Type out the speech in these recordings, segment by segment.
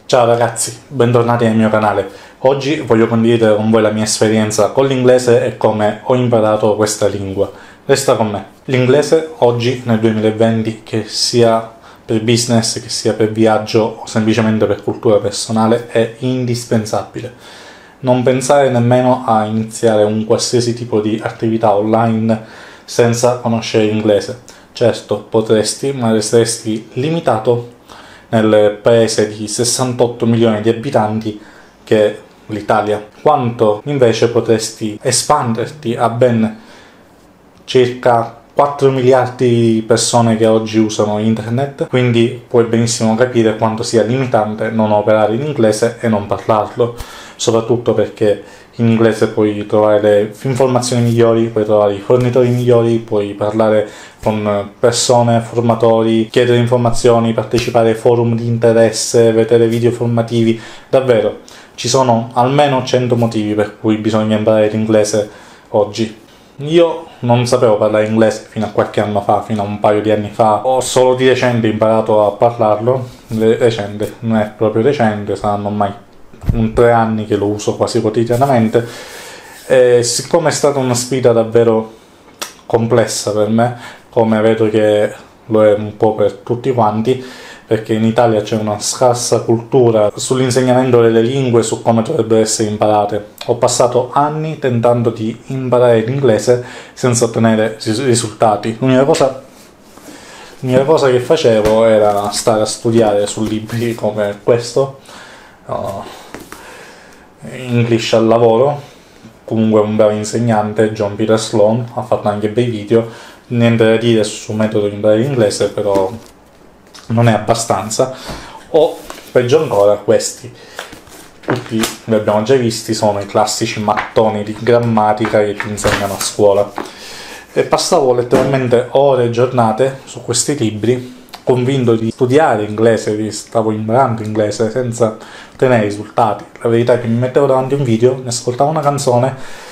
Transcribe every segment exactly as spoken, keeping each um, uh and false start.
Ciao ragazzi, bentornati nel mio canale. Oggi voglio condividere con voi la mia esperienza con l'inglese e come ho imparato questa lingua. Resta con me. L'inglese oggi nel duemilaventi, che sia per business, che sia per viaggio o semplicemente per cultura personale, è indispensabile. Non pensare nemmeno a iniziare un qualsiasi tipo di attività online senza conoscere l'inglese. Certo, potresti, ma resteresti limitato nel paese di sessantotto milioni di abitanti che è l'Italia, quanto invece potresti espanderti a ben circa quattro miliardi di persone che oggi usano internet, quindi puoi benissimo capire quanto sia limitante non operare in inglese e non parlarlo, soprattutto perché in inglese puoi trovare le informazioni migliori, puoi trovare i fornitori migliori, puoi parlare con persone, formatori, chiedere informazioni, partecipare ai forum di interesse, vedere video formativi. Davvero, ci sono almeno cento motivi per cui bisogna imparare l'inglese oggi. Io non sapevo parlare inglese fino a qualche anno fa, fino a un paio di anni fa. Ho solo di recente imparato a parlarlo. Recente, non è proprio recente, saranno ormai un tre anni che lo uso quasi quotidianamente. E siccome è stata una sfida davvero complessa per me, come vedo che lo è un po' per tutti quanti, perché in Italia c'è una scarsa cultura sull'insegnamento delle lingue, su come dovrebbero essere imparate. Ho passato anni tentando di imparare l'inglese senza ottenere risultati. L'unica cosa, l'unica cosa che facevo era stare a studiare su libri come questo, uh, English al lavoro, comunque un bravo insegnante, John Peter Sloan, ha fatto anche bei video. Niente da dire sul metodo di imparare l'inglese, però non è abbastanza. O peggio ancora, questi tutti li abbiamo già visti, sono i classici mattoni di grammatica che ti insegnano a scuola, e passavo letteralmente ore e giornate su questi libri convinto di studiare inglese, di stavo imparando inglese senza ottenere risultati. La verità è che mi mettevo davanti a un video, mi ascoltavo una canzone,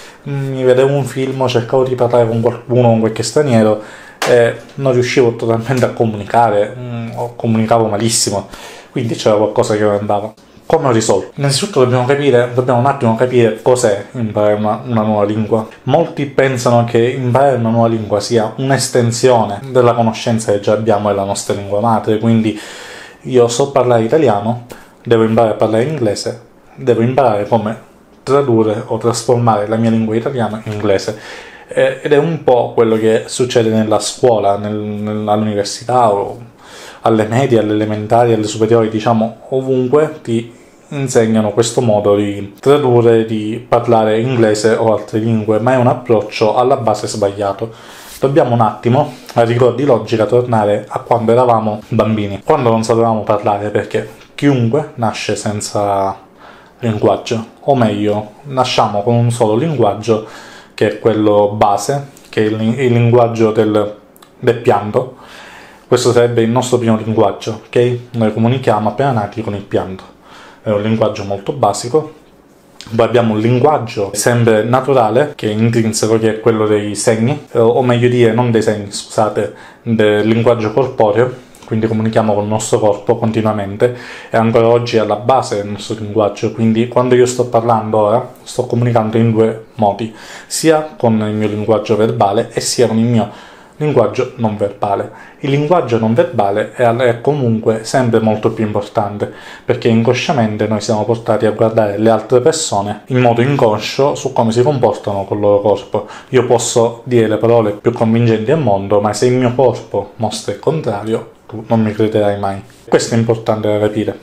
mi vedevo un film, cercavo di parlare con qualcuno, con qualche straniero, e non riuscivo totalmente a comunicare, o comunicavo malissimo, quindi c'era qualcosa che non andava. Come ho risolto? Innanzitutto dobbiamo capire, dobbiamo un attimo capire cos'è imparare una, una nuova lingua. Molti pensano che imparare una nuova lingua sia un'estensione della conoscenza che già abbiamo della nostra lingua madre, quindi io so parlare italiano, devo imparare a parlare inglese, devo imparare come tradurre o trasformare la mia lingua italiana in inglese. Ed è un po' quello che succede nella scuola, nel, all'università o alle medie, alle elementari, alle superiori, diciamo ovunque ti insegnano questo modo di tradurre, di parlare inglese o altre lingue, ma è un approccio alla base sbagliato. Dobbiamo un attimo, a rigor di logica, tornare a quando eravamo bambini, quando non sapevamo parlare, perché chiunque nasce senza linguaggio, o meglio, nasciamo con un solo linguaggio, che è quello base, che è il, il linguaggio del, del pianto. Questo sarebbe il nostro primo linguaggio, ok? Noi comunichiamo appena nati con il pianto. È un linguaggio molto basico. Poi abbiamo un linguaggio sempre naturale, che è intrinseco, che è quello dei segni, o meglio dire, non dei segni, scusate, del linguaggio corporeo, quindi comunichiamo con il nostro corpo continuamente, e ancora oggi è alla base del nostro linguaggio. Quindi quando io sto parlando ora, sto comunicando in due modi, sia con il mio linguaggio verbale e sia con il mio linguaggio non verbale. Il linguaggio non verbale è, è comunque sempre molto più importante, perché inconsciamente noi siamo portati a guardare le altre persone in modo inconscio su come si comportano col loro corpo. Io posso dire le parole più convincenti al mondo, ma se il mio corpo mostra il contrario, tu non mi crederai mai. Questo è importante da capire.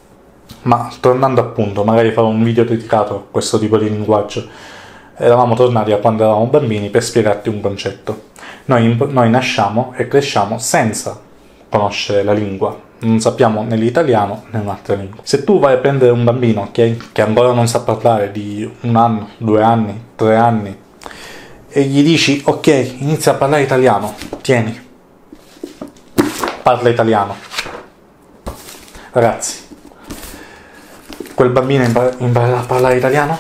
Ma tornando appunto, magari farò un video dedicato a questo tipo di linguaggio. Eravamo tornati a quando eravamo bambini per spiegarti un concetto. Noi, noi nasciamo e cresciamo senza conoscere la lingua, non sappiamo né l'italiano né un'altra lingua. Se tu vai a prendere un bambino, ok, che ancora non sa parlare, di un anno, due anni, tre anni, e gli dici ok, inizia a parlare italiano, tieni, parla italiano. Ragazzi, quel bambino impar- imparerà a parlare italiano?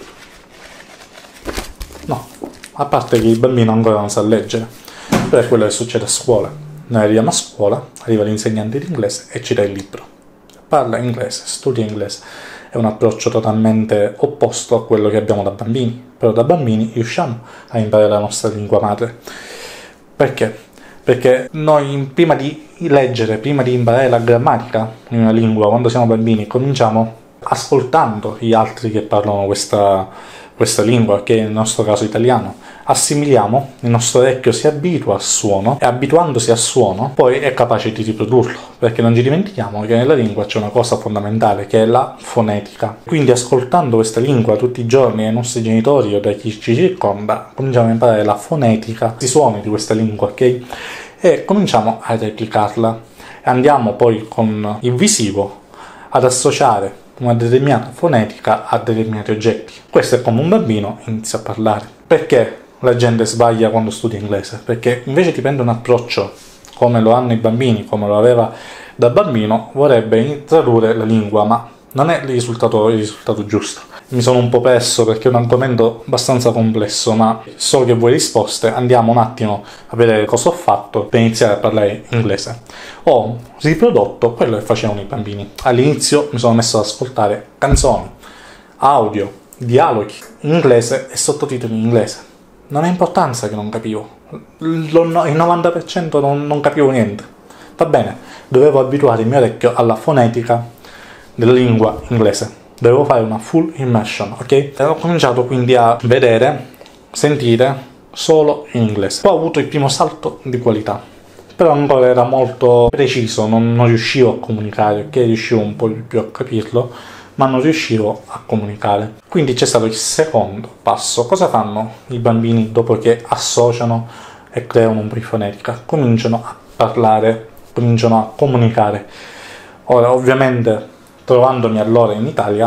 No, a parte che il bambino ancora non sa leggere, però è quello che succede a scuola. Noi arriviamo a scuola, arriva l'insegnante di inglese e ci dà il libro. parla inglese, studia inglese. È un approccio totalmente opposto a quello che abbiamo da bambini, però da bambini riusciamo a imparare la nostra lingua madre. Perché? Perché noi prima di leggere, prima di imparare la grammatica in una lingua, quando siamo bambini, cominciamo ascoltando gli altri che parlano questa, questa lingua, che è nel nostro caso italiano. Assimiliamo, il nostro orecchio si abitua al suono e abituandosi al suono poi è capace di riprodurlo, perché non ci dimentichiamo che nella lingua c'è una cosa fondamentale che è la fonetica. Quindi ascoltando questa lingua tutti i giorni dai nostri genitori o da chi ci circonda, cominciamo a imparare la fonetica, i suoni di questa lingua, ok? E cominciamo a replicarla. Andiamo poi con il visivo ad associare una determinata fonetica a determinati oggetti. Questo è come un bambino inizia a parlare. Perché la gente sbaglia quando studia inglese? Perché invece di prendere un approccio come lo hanno i bambini, come lo aveva da bambino, vorrebbe tradurre la lingua, ma non è il risultato, il risultato giusto. Mi sono un po' perso perché è un argomento abbastanza complesso, ma so che voi risposte, andiamo un attimo a vedere cosa ho fatto per iniziare a parlare inglese. Ho riprodotto quello che facevano i bambini. All'inizio mi sono messo ad ascoltare canzoni, audio, dialoghi in inglese e sottotitoli in inglese. Non ha importanza che non capivo, il novanta per cento non, non capivo niente. Va bene, dovevo abituare il mio orecchio alla fonetica della lingua inglese. Dovevo fare una full immersion, ok? E ho cominciato quindi a vedere, sentire solo in inglese. Poi ho avuto il primo salto di qualità, però ancora era molto preciso, non, non riuscivo a comunicare, ok? Riuscivo un po' di più a capirlo, ma non riuscivo a comunicare. Quindi c'è stato il secondo passo. Cosa fanno i bambini dopo che associano e creano un po' di fonetica? Cominciano a parlare, cominciano a comunicare. Ora, ovviamente, trovandomi allora in Italia,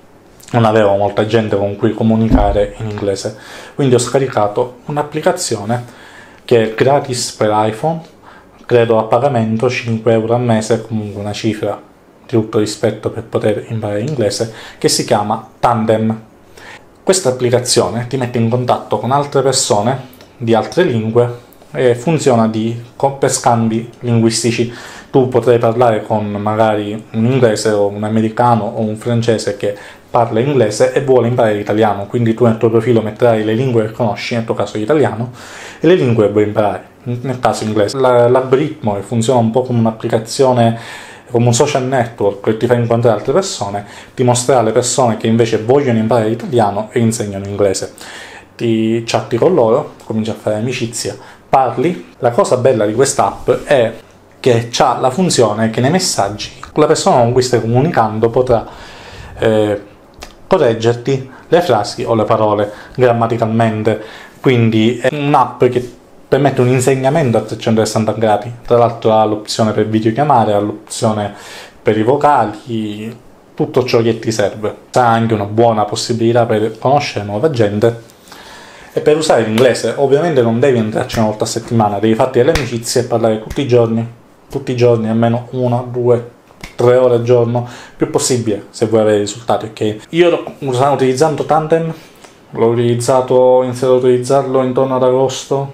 non avevo molta gente con cui comunicare in inglese, quindi ho scaricato un'applicazione che è gratis per iPhone, credo a pagamento cinque euro al mese, comunque una cifra di tutto rispetto per poter imparare inglese, che si chiama Tandem. Questa applicazione ti mette in contatto con altre persone di altre lingue e funziona di, per scambi linguistici. Tu potrai parlare con magari un inglese o un americano o un francese che parla inglese e vuole imparare l'italiano, quindi tu nel tuo profilo metterai le lingue che conosci, nel tuo caso l'italiano, e le lingue che vuoi imparare, nel caso inglese. L'algoritmo funziona un po' come un'applicazione, come un social network che ti fa incontrare altre persone, ti mostrerà le persone che invece vogliono imparare l'italiano e insegnano inglese. Ti chatti con loro, cominci a fare amicizia, parli. La cosa bella di quest'app è che ha la funzione che nei messaggi la persona con cui stai comunicando potrà eh, correggerti le frasi o le parole grammaticalmente, quindi è un'app che permette un insegnamento a trecentosessanta gradi. Tra l'altro ha l'opzione per videochiamare, ha l'opzione per i vocali, tutto ciò che ti serve. Ha anche una buona possibilità per conoscere nuova gente. E per usare l'inglese ovviamente non devi entrarci una volta a settimana, devi farti delle amicizie e parlare tutti i giorni, tutti i giorni, almeno una, due, tre ore al giorno, più possibile se vuoi avere risultati, ok? Io lo sto utilizzando Tandem, l'ho utilizzato, ho iniziato a utilizzarlo intorno ad agosto,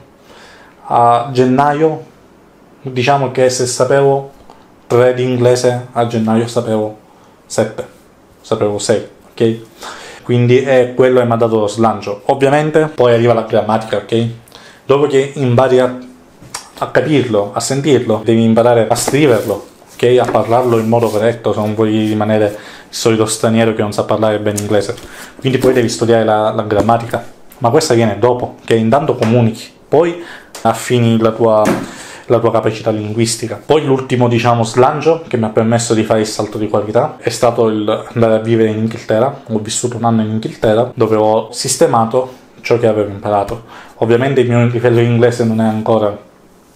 a gennaio, diciamo che se sapevo tre di inglese, a gennaio sapevo sette, sapevo sei, ok? Quindi è quello che mi ha dato lo slancio. Ovviamente poi arriva la grammatica, ok? Dopo che impari a, a capirlo, a sentirlo, devi imparare a scriverlo, ok? A parlarlo in modo corretto, se non vuoi rimanere il solito straniero che non sa parlare bene inglese. Quindi poi devi studiare la, la grammatica, ma questa viene dopo, che intanto comunichi, poi affini la tua, la tua capacità linguistica. Poi l'ultimo, diciamo, slancio che mi ha permesso di fare il salto di qualità è stato il andare a vivere in Inghilterra. Ho vissuto un anno in Inghilterra dove ho sistemato ciò che avevo imparato. Ovviamente il mio livello di inglese non è ancora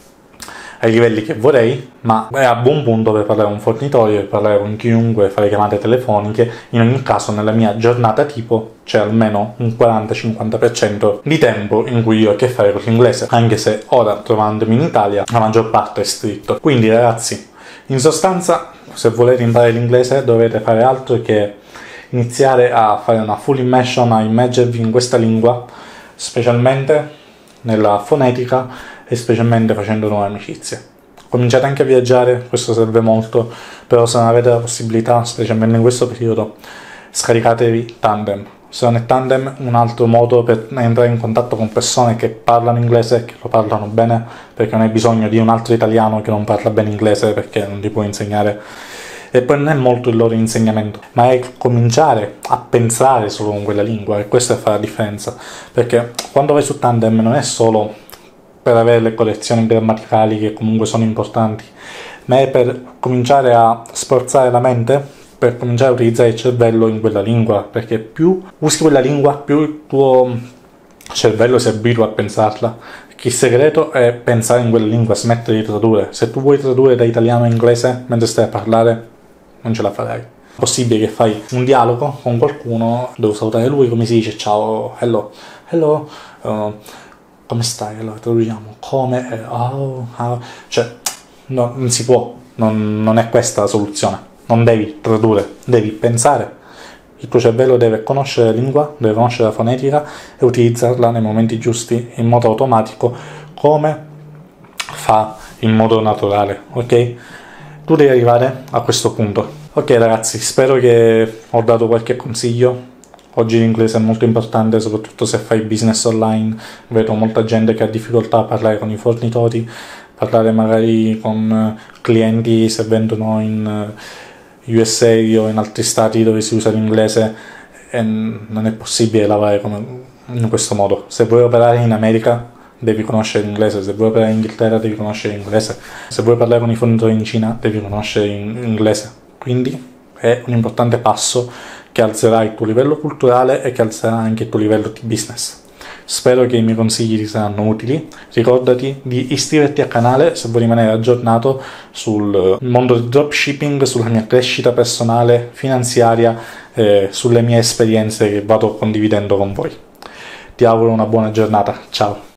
ai livelli che vorrei, ma è a buon punto per parlare con un fornitore, per parlare con chiunque, fare chiamate telefoniche. In ogni caso nella mia giornata tipo c'è almeno un quaranta cinquanta per cento di tempo in cui io ho a che fare con l'inglese, anche se ora, trovandomi in Italia, la maggior parte è scritto. Quindi ragazzi, in sostanza, se volete imparare l'inglese dovete fare altro che iniziare a fare una full immersion, a immergervi in questa lingua, specialmente nella fonetica e specialmente facendo nuove amicizie. Cominciate anche a viaggiare, questo serve molto, però se non avete la possibilità, specialmente in questo periodo, scaricatevi Tandem. Se non è Tandem, un altro modo per entrare in contatto con persone che parlano inglese e che lo parlano bene, perché non hai bisogno di un altro italiano che non parla bene inglese perché non ti può insegnare. E poi non è molto il loro insegnamento, ma è cominciare a pensare solo con quella lingua, e questa fa la differenza, perché quando vai su Tandem non è solo per avere le correzioni grammaticali che comunque sono importanti, ma è per cominciare a sforzare la mente, per cominciare a utilizzare il cervello in quella lingua, perché più usi quella lingua, più il tuo cervello si abitua a pensarla. Il segreto è pensare in quella lingua, smettere di tradurre. Se tu vuoi tradurre da italiano a inglese mentre stai a parlare, non ce la farai. È possibile che fai un dialogo con qualcuno, devo salutare lui, come si dice ciao, hello, hello, uh, come stai? Allora traduciamo come, eh, oh, oh. Cioè, no, non si può, non, non è questa la soluzione. Non devi tradurre, devi pensare. Il tuo cervello deve conoscere la lingua, deve conoscere la fonetica e utilizzarla nei momenti giusti, in modo automatico, come fa in modo naturale, ok? Tu devi arrivare a questo punto. Ok ragazzi, spero che ho dato qualche consiglio. Oggi l'inglese è molto importante, soprattutto se fai business online. Vedo molta gente che ha difficoltà a parlare con i fornitori, parlare magari con clienti se vendono in U S A o in altri stati dove si usa l'inglese, e non è possibile lavorare come in questo modo. Se vuoi operare in America devi conoscere l'inglese, se vuoi operare in Inghilterra devi conoscere l'inglese, se vuoi parlare con i fornitori in Cina devi conoscere l'inglese. Quindi è un importante passo che alzerà il tuo livello culturale e che alzerà anche il tuo livello di business. Spero che i miei consigli ti saranno utili. Ricordati di iscriverti al canale se vuoi rimanere aggiornato sul mondo del dropshipping, sulla mia crescita personale, finanziaria, eh, sulle mie esperienze che vado condividendo con voi. Ti auguro una buona giornata. Ciao!